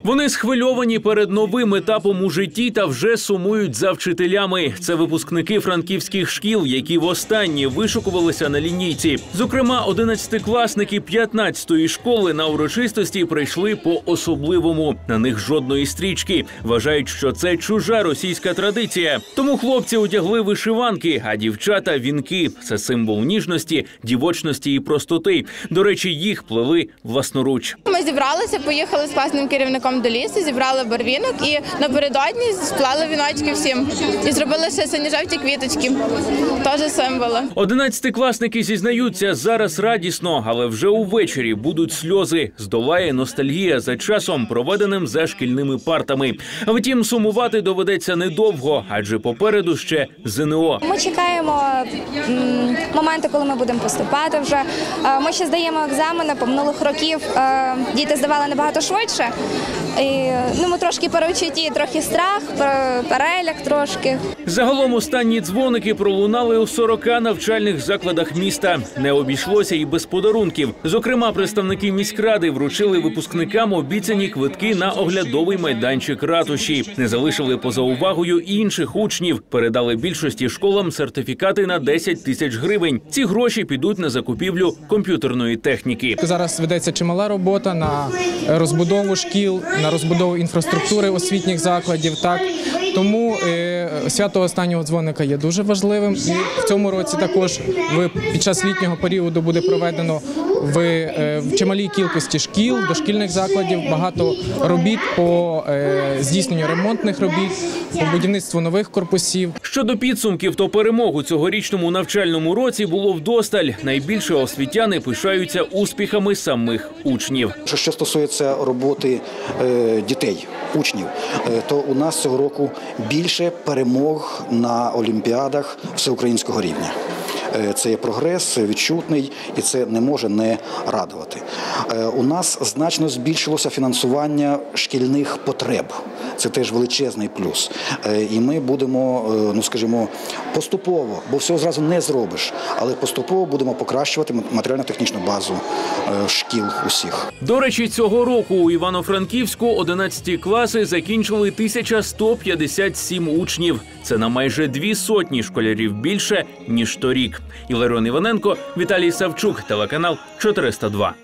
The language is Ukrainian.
Вони схвильовані перед новим етапом у житті та вже сумують за вчителями. Це випускники франківських шкіл, які востаннє вишукувалися на лінійці. Зокрема, 11-класники 15-ї школи на урочистості прийшли по-особливому. На них жодної стрічки. Вважають, що це чужа російська традиція. Тому хлопці одягли вишиванки, а дівчата – вінки. Це символ ніжності, дівочності і простоти. До речі, їх плели власноруч. Ми зібралися, поїхали з класним керівником до лісу, зібрали барвінок і напередодні сплели віночки всім. І зробили ще синьо-жовті квіточки. Теж символи. 11-класники зізнаються, зараз радісно, але вже увечері будуть сльози. Здолає ностальгія за часом, проведеним за шкільними партами. Втім, сумувати доведеться недовго, адже попереду ще ЗНО. Ми чекаємо моменти, коли ми будемо поступати вже. Ми ще здаємо екзамени, по минулих років діти здавали набагато швидше. І, ми трошки перечутті, трохи страх, переляк трошки. Загалом останні дзвоники пролунали у 40 навчальних закладах міста. Не обійшлося і без подарунків. Зокрема, представники міськради вручили випускникам обіцяні квитки на оглядовий майданчик ратуші. Не залишили поза увагою і інших учнів. Передали більшості школам сертифікати на 10 тисяч гривень. Ці гроші підуть на закупівлю комп'ютерної техніки. Зараз ведеться чимала робота на розбудову шкіл, на розбудову інфраструктури освітніх закладів. Тому свято останнього дзвоника є дуже важливим. І в цьому році також під час літнього періоду буде проведено в чималій кількості шкіл, дошкільних закладів багато робіт по здійсненню ремонтних робіт, по будівництву нових корпусів. Щодо підсумків, то перемогу цьогорічному навчальному році було вдосталь. Найбільше освітяни пишаються успіхами самих учнів. Що стосується роботи дітей, учнів, то у нас цього року більше перемог на олімпіадах всеукраїнського рівня. Це є прогрес відчутний, і це не може не радувати. У нас значно збільшилося фінансування шкільних потреб. Це теж величезний плюс. І ми будемо, поступово, бо всього зразу не зробиш, але поступово будемо покращувати матеріально-технічну базу шкіл усіх. До речі, цього року у Івано-Франківську 11 класи закінчили 1157 учнів. Це на майже 200 школярів більше, ніж торік. Іларіон Іваненко, Віталій Савчук, телеканал 402.